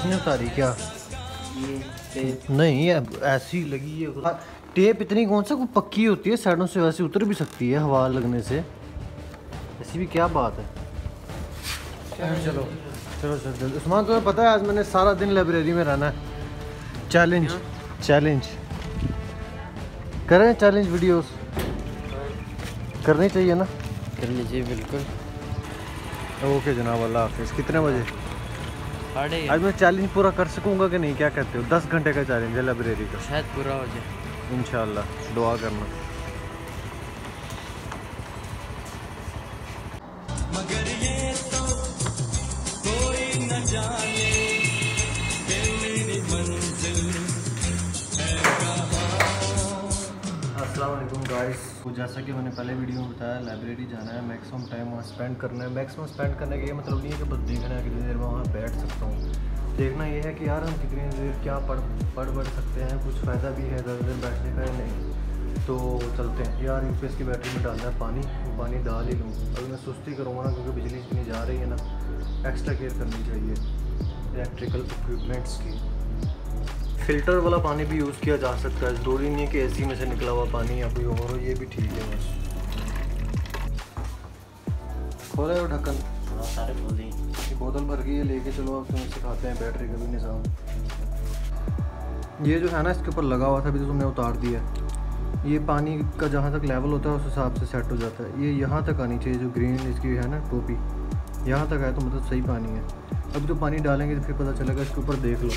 किसने उतारी क्या? ये टेप नहीं ऐसी लगी है टेप। इतनी कौन सा कोई पक्की होती है, साइडों से वैसे उतर भी सकती है हवा लगने से। ऐसी भी क्या बात है। चलो चलो चलो उस्मान, तुम्हें पता है आज मैंने सारा दिन लाइब्रेरी में रहना है। चैलेंज चैलेंज करें, चैलेंज वीडियोस करनी चाहिए ना? कर लीजिए बिल्कुल। ओके जनाब, अल्लाह हाफिज़। कितने बजे? साढ़े आज मैं चैलेंज पूरा कर सकूंगा कि नहीं, क्या कहते हो? 10 घंटे का चैलेंज है लाइब्रेरी का। शायद पूरा हो जाए इंशाल्लाह, दुआ करना। मगर ये तो कोई न जाने कि मेरी मंजिल है कहाँ। अस्सलाम वालेकुम गाइस। तो जैसा कि मैंने पहले वीडियो में बताया, लाइब्रेरी जाना है, मैक्सिमम टाइम वहाँ स्पेंड करना है। मैक्सिमम स्पेंड करने का ये मतलब नहीं है कि बस देखना है कितनी देर में वहाँ बैठ सकता हूँ। देखना ये है कि यार हम कितनी देर क्या पढ़ सकते हैं, कुछ फ़ायदा भी है ज़्यादा देर बैठने का या नहीं। तो चलते हैं यार। यूपीएस की बैटरी में डालना है पानी, वो पानी डाल ही लूँ। अभी मैं सुस्ती करूँगा ना, क्योंकि बिजली इतनी जा रही है ना, एक्स्ट्रा केयर करनी चाहिए इलेक्ट्रिकल इक्विपमेंट्स की। फ़िल्टर वाला पानी भी यूज़ किया जा सकता है, ज़रूरी नहीं है कि एसी में से निकला हुआ पानी या कोई और हो, ये भी ठीक है। बस खोला है ढक्कन, सारे खोल दिए। बोतल भर गई है, लेके चलो। अब तुम्हें सिखाते हैं बैटरी का भी निज़ाम। ये जो है ना इसके ऊपर लगा हुआ था, अभी तो तुमने उतार दिया है। ये पानी का जहाँ तक लेवल होता है उस हिसाब से सेट हो जाता है। ये यहाँ तक आनी चाहिए, जो ग्रीन इसकी है ना टोपी, यहाँ तक आए तो मतलब सही पानी है। अभी तो पानी डालेंगे तो फिर पता चलेगा। इसके ऊपर देख लो,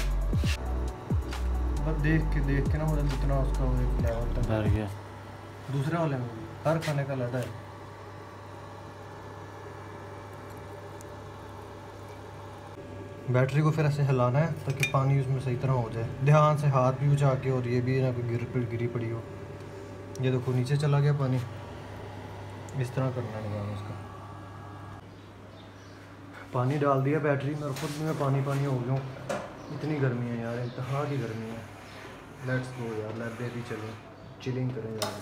बस देख के ना मतलब जितना उसका लेवल तक भर गया। दूसरे वाले में हर खाने का लगा है। बैटरी को फिर ऐसे हिलाना है ताकि पानी उसमें सही तरह हो जाए। ध्यान से हाथ भी बचा के, और ये भी ना कोई गिरी पड़ी हो। ये देखो नीचे चला गया पानी। इस तरह करना है निकाल उसका। पानी डाल दिया बैटरी में, और खुद में पानी हो गया हूँ। इतनी गर्मी है यार, इंतहा की गर्मी है। लेट्स गो यार, लाइब्रेरी चलें, चिलिंग करें यार।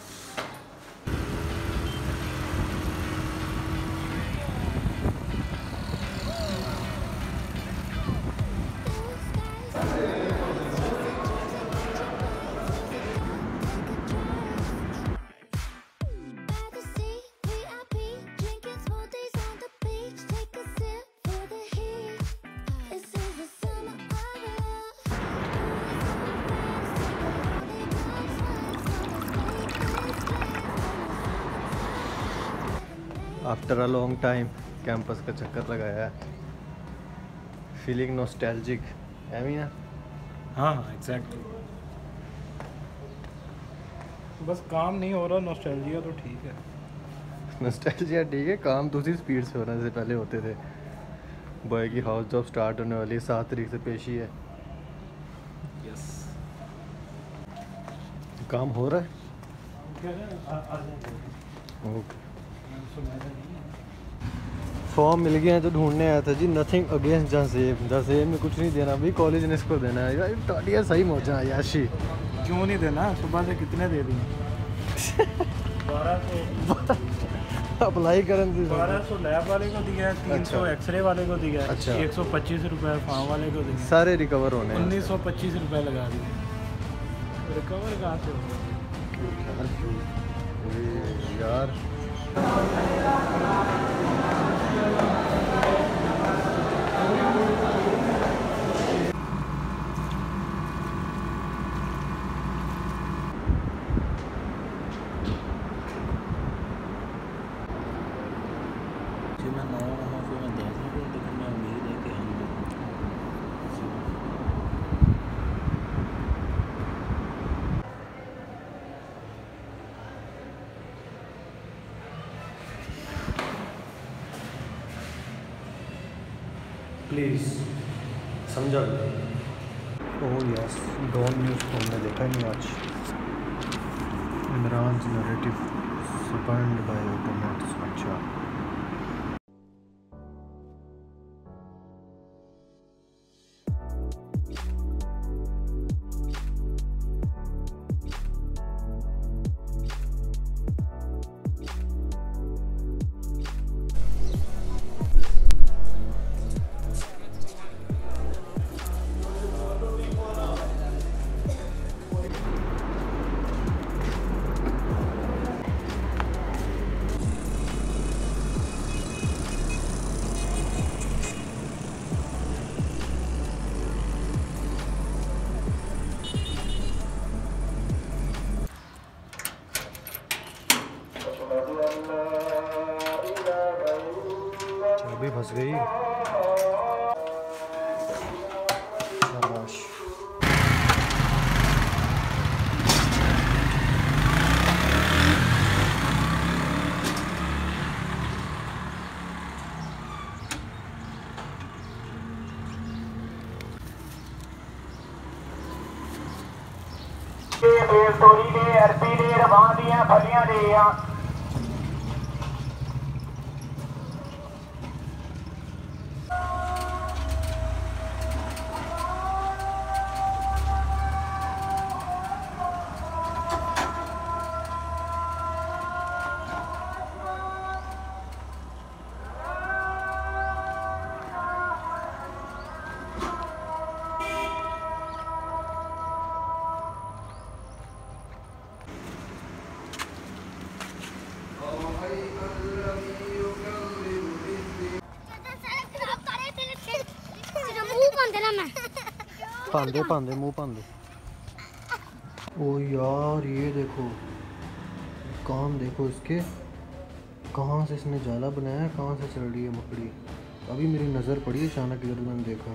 After a long time campus का चक्कर लगाया है। फीलिंग नॉस्टैल्जिक है भी ना? हाँ एग्जैक्टली। बस काम नहीं हो रहा, नॉस्टैल्जिया तो ठीक है। नॉस्टैल्जिया ठीक है, काम दूसरी स्पीड से होना जैसे पहले होते थे। बॉय की हाउस जॉब स्टार्ट होने वाली है, 7 तारीख से पेशी है। यस। काम हो रहा है। ओके, फॉर्म मिल गया है तो ढूंढने आया था जी। नथिंग अगेंस्ट जसेब में कुछ नहीं देना भाई, कॉलेज ने इसको देना है यार। टाटिया सही मौजा है याशी। क्यों नहीं देना? सुबह से कितने दे दिए? 1200 अप्लाई करन 1200 लैब वाले को दिया है, 300 अच्छा। एक्सरे वाले को दिया है, अच्छा। 125 रुपये फार्म वाले को दिया है। सारे रिकवर होने हैं। 1925 रुपये लगा दिए। रिकवर कहाँ से होगा यार? मैं नया वहाँ से मैं देख सकूँ, लेकिन मैं उम्मीद है कि हम प्लीज़ समझा। ओह यस, डॉन न्यूज़ को हमने देखा नहीं आज। Imran narrative spoiled by internet. अच्छा, अभी फंस गई। शाबाश। बेल तोरी दे अरबी दे रवां दियां फलियां दे आ पांदे पांदे मुंह पांदे। ओ यार ये देखो काम, देखो इसके कहाँ से इसने जाला बनाया है, कहाँ से चल रही है मकड़ी। अभी मेरी नज़र पड़ी अचानक, इधर मैंने देखा।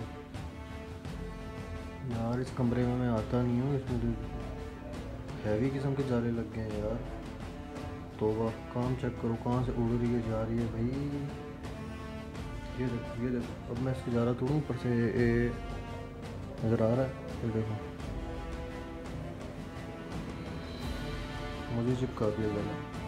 यार इस कमरे में मैं आता नहीं हूँ, इसमें तो हैवी किस्म के जाले लग गए हैं यार। तौबा, काम चेक करो कहाँ से उड़ रही है, जा रही है भाई। ये देखो ये देखो, अब मैं इसके जाला तोड़ूँ, ऊपर से नज़र आ रहा है। ये देखो मुझे चिपका दिया जाला।